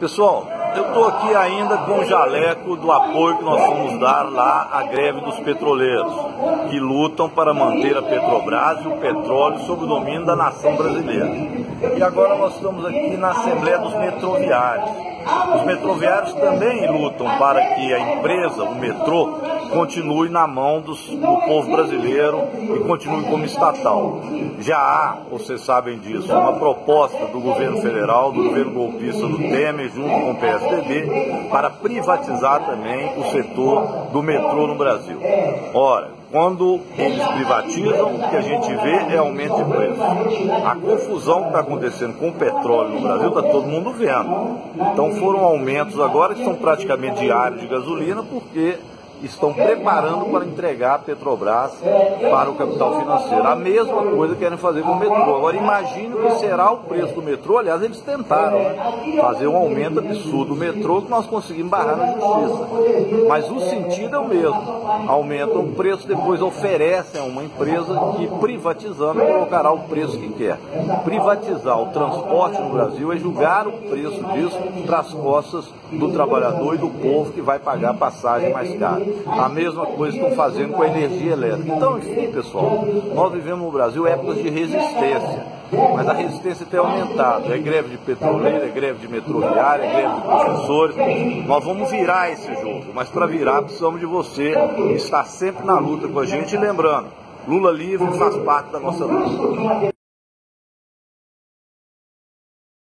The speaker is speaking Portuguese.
Pessoal, eu estou aqui ainda com o jaleco do apoio que nós vamos dar lá à greve dos petroleiros, que lutam para manter a Petrobras e o petróleo sob o domínio da nação brasileira. E agora nós estamos aqui na Assembleia dos Metroviários. Os metroviários também lutam para que a empresa, o metrô, continue na mão do povo brasileiro e continue como estatal. Já há, vocês sabem disso, uma proposta do governo federal, do governo golpista do Temer, junto com o PSDB, para privatizar também o setor do metrô no Brasil. Ora, quando eles privatizam, o que a gente vê é aumento de preço. A confusão que está acontecendo com o petróleo no Brasil está todo mundo vendo. Então foram aumentos agora que são praticamente diários de gasolina, porque estão preparando para entregar a Petrobras para o capital financeiro. A mesma coisa querem fazer com o metrô. Agora imagine o que será o preço do metrô. Aliás, eles tentaram, fazer um aumento absurdo do metrô que nós conseguimos barrar na justiça. Mas o sentido é o mesmo. Aumentam o preço, depois oferecem a uma empresa que, privatizando, colocará o preço que quer. Privatizar o transporte no Brasil é jogar o preço disso para as costas do trabalhador e do povo que vai pagar a passagem mais cara. A mesma coisa estão fazendo com a energia elétrica. Então, enfim, pessoal, nós vivemos no Brasil épocas de resistência, mas a resistência tem aumentado. É greve de petroleiro, é greve de metroviária, é greve de professores. Nós vamos virar esse jogo, mas para virar precisamos de você estar sempre na luta com a gente. E lembrando, Lula livre faz parte da nossa luta.